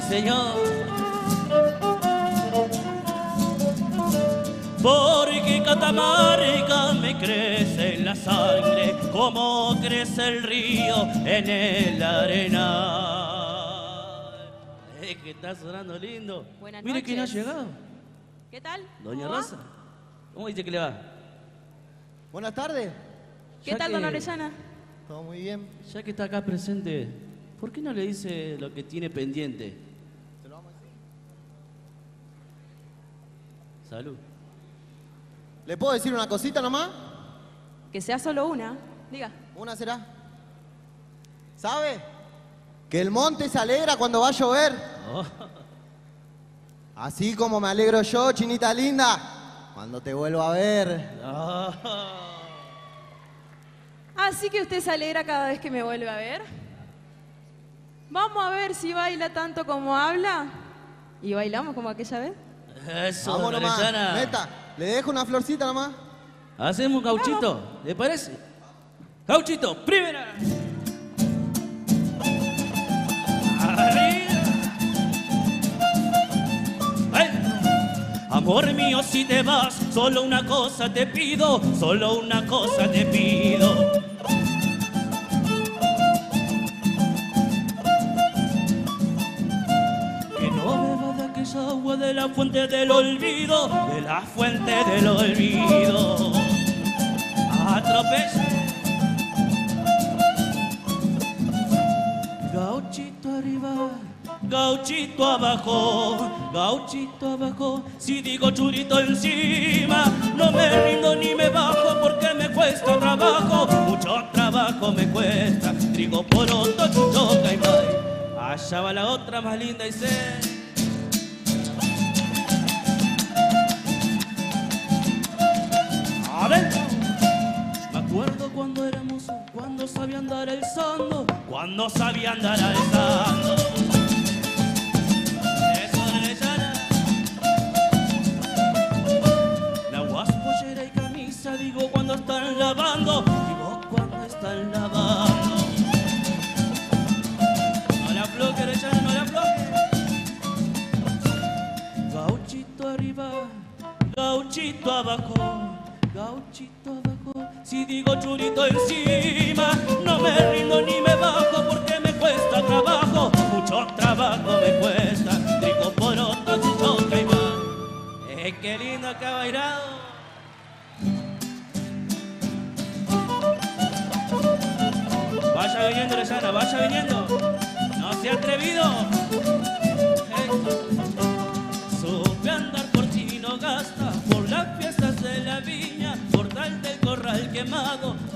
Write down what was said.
señor. Porque Catamarca me crece en la sangre, como crece el río en el arenal. Que está sonando lindo. Buenas Mire noches. quién ha llegado. ¿Qué tal? Doña ¿Cómo va? Rosa. ¿Cómo dice que le va? Buenas tardes. ¿Qué Ya tal, que- don Orellana? Todo muy bien. Ya que está acá presente, ¿por qué no le dice lo que tiene pendiente? ¿Se lo vamos a decir? Salud. ¿Le puedo decir una cosita nomás? Que sea solo una. Diga. Una será. ¿Sabe? Que el monte se alegra cuando va a llover. Oh. Así como me alegro yo, chinita linda, cuando te vuelvo a ver. Oh. Así que usted se alegra cada vez que me vuelve a ver. Vamos a ver si baila tanto como habla. Y bailamos como aquella vez. Eso, Vamos don nomás. Orellana. Neta, ¿le dejo una florcita nomás? Hacemos un gauchito, ¿le parece? Gauchito, primera. Arriba. ¡Ay! Amor mío, si te vas, solo una cosa te pido, solo una cosa te pido. Que no bebas de aquella agua de la fuente del olvido, de la fuente del olvido. Atropella. Gauchito arriba, gauchito abajo, gauchito abajo. Si digo churito encima, no me rindo ni me bajo porque me cuesta trabajo, mucho trabajo me cuesta. Trigo, poroto, chuchoca y maíz. Allá va la otra más linda y sé. A ver. Me acuerdo cuando era mozo, cuando sabía andar alzando, cuando sabía andar alzando. Eso, Orellana. La guaspollera y camisa, digo cuando están lavando, digo cuando están lavando. No la afloje, Orellana, no la afloje. Gauchito arriba, gauchito abajo, gauchito abajo. Si digo churito encima, no me rindo ni me bajo porque me cuesta trabajo, mucho trabajo me cuesta. Trigo, poroto, chichoca y más. Qué lindo que ha bailado. Vaya viniendo, Orellana, vaya viniendo. No se ha atrevido. Supe andar por Tinogasta, por las fiestas de la viña, por tal del corral quemado,